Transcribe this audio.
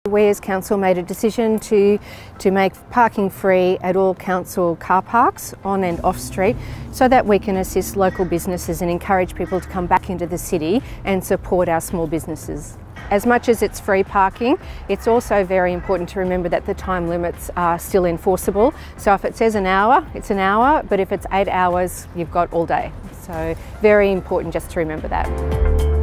We as council made a decision to make parking free at all council car parks on and off street so that we can assist local businesses and encourage people to come back into the city and support our small businesses. As much as it's free parking, it's also very important to remember that the time limits are still enforceable. So if it says an hour, it's an hour, but if it's 8 hours, you've got all day. So very important just to remember that.